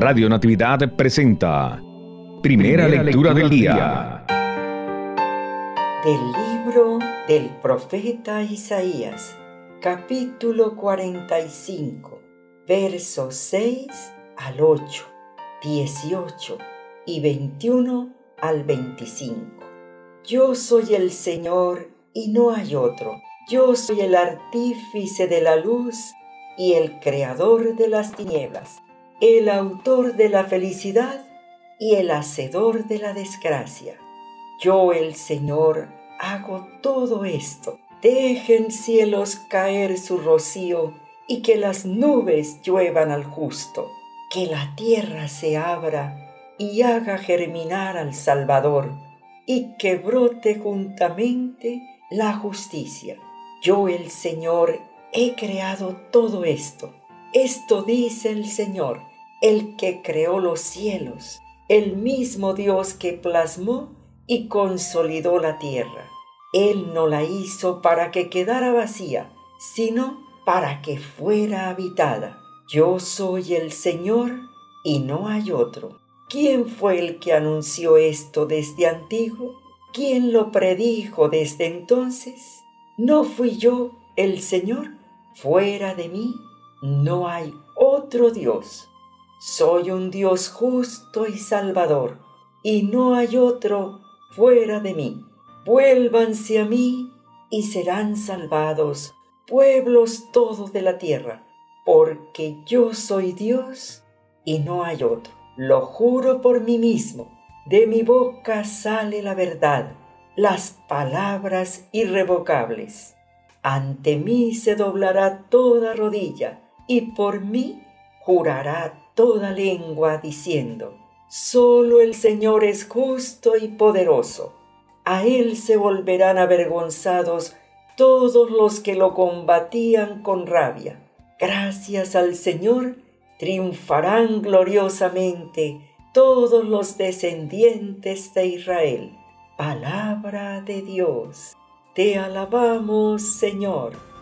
Radio Natividad presenta Primera Lectura del Día. Del libro del profeta Isaías, capítulo 45, versos 6 al 8, 18 y 21 al 25. Yo soy el Señor y no hay otro. Yo soy el artífice de la luz y el creador de las tinieblas, el autor de la felicidad y el hacedor de la desgracia. Yo, el Señor, hago todo esto. Dejen cielos caer su rocío y que las nubes lluevan al justo. Que la tierra se abra y haga germinar al Salvador y que brote juntamente la justicia. Yo, el Señor, he creado todo esto. Esto dice el Señor, el que creó los cielos, el mismo Dios que plasmó y consolidó la tierra. Él no la hizo para que quedara vacía, sino para que fuera habitada. Yo soy el Señor y no hay otro. ¿Quién fue el que anunció esto desde antiguo? ¿Quién lo predijo desde entonces? ¿No fui yo, el Señor? Fuera de mí no hay otro Dios. Soy un Dios justo y salvador, y no hay otro fuera de mí. Vuélvanse a mí y serán salvados pueblos todos de la tierra, porque yo soy Dios y no hay otro. Lo juro por mí mismo, de mi boca sale la verdad, las palabras irrevocables. Ante mí se doblará toda rodilla, y por mí jurará toda lengua diciendo: solo el Señor es justo y poderoso. A Él se volverán avergonzados todos los que lo combatían con rabia. Gracias al Señor triunfarán gloriosamente todos los descendientes de Israel. Palabra de Dios. Te alabamos, Señor.